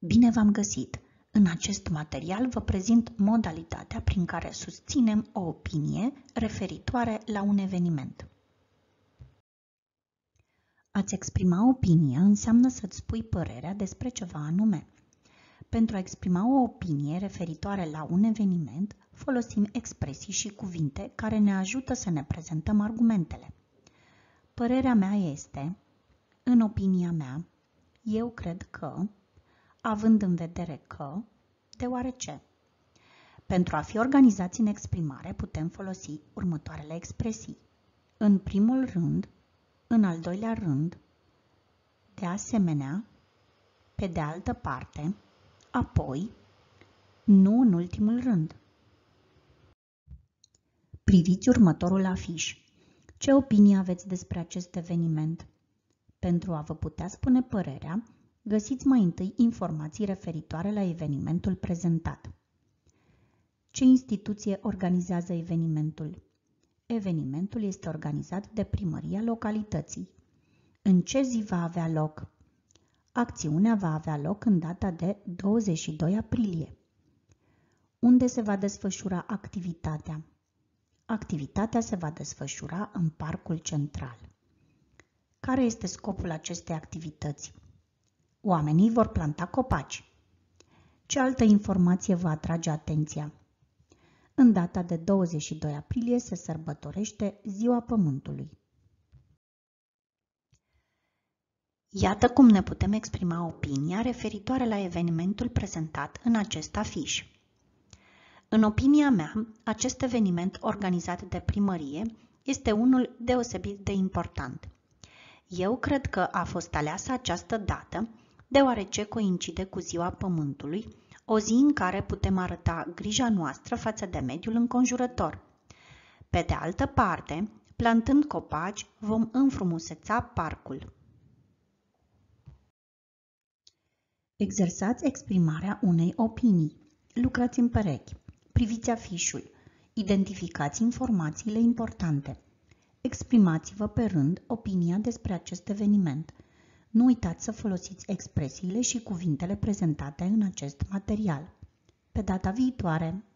Bine v-am găsit! În acest material vă prezint modalitatea prin care susținem o opinie referitoare la un eveniment. A-ți exprima opinia înseamnă să-ți spui părerea despre ceva anume. Pentru a exprima o opinie referitoare la un eveniment, folosim expresii și cuvinte care ne ajută să ne prezentăm argumentele. Părerea mea este, în opinia mea, eu cred că, având în vedere că, deoarece. Pentru a fi organizați în exprimare, putem folosi următoarele expresii. În primul rând, în al doilea rând, de asemenea, pe de altă parte, apoi, nu în ultimul rând. Priviți următorul afiș. Ce opinie aveți despre acest eveniment? Pentru a vă putea spune părerea, găsiți mai întâi informații referitoare la evenimentul prezentat. Ce instituție organizează evenimentul? Evenimentul este organizat de primăria localității. În ce zi va avea loc? Acțiunea va avea loc în data de 22 aprilie. Unde se va desfășura activitatea? Activitatea se va desfășura în Parcul Central. Care este scopul acestei activități? Oamenii vor planta copaci. Ce altă informație vă atrage atenția? În data de 22 aprilie se sărbătorește Ziua Pământului. Iată cum ne putem exprima opinia referitoare la evenimentul prezentat în acest afiș. În opinia mea, acest eveniment organizat de primărie este unul deosebit de important. Eu cred că a fost aleasă această dată deoarece coincide cu Ziua Pământului, o zi în care putem arăta grija noastră față de mediul înconjurător. Pe de altă parte, plantând copaci, vom înfrumuseța parcul. Exersați exprimarea unei opinii. Lucrați în perechi. Priviți afișul. Identificați informațiile importante. Exprimați-vă pe rând opinia despre acest eveniment. Nu uitați să folosiți expresiile și cuvintele prezentate în acest material. Pe data viitoare!